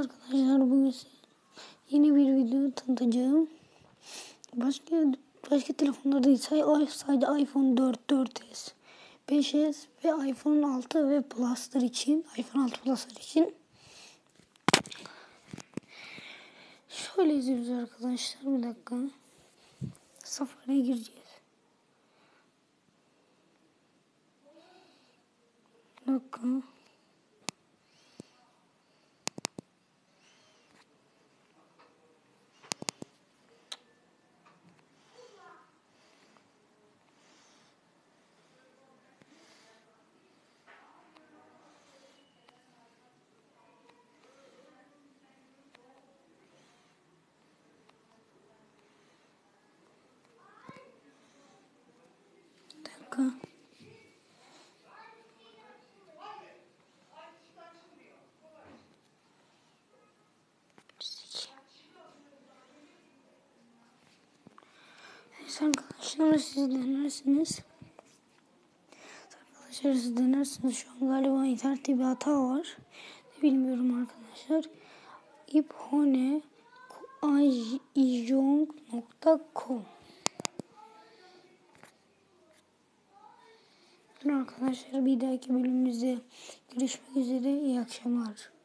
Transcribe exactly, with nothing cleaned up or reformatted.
arkadaşlar, bugün size yeni bir video tanıtacağım. Başka başka telefonlarda değil, sadece iPhone dört, dört S, beş S ve iPhone altı ve Plus'lar için, iPhone altı Plus'lar için. Şöyle izliyoruz arkadaşlar, bir dakika. Safari'ye gireceğiz. Bir dakika. Bir dakika. Evet arkadaşlar, siz denersiniz. Arkadaşlar siz denersiniz. Şu an galiba internette bir hata var. Bilmiyorum arkadaşlar. iphone nokta ijong nokta com Arkadaşlar, bir dahaki bölümümüzde görüşmek üzere. İyi akşamlar.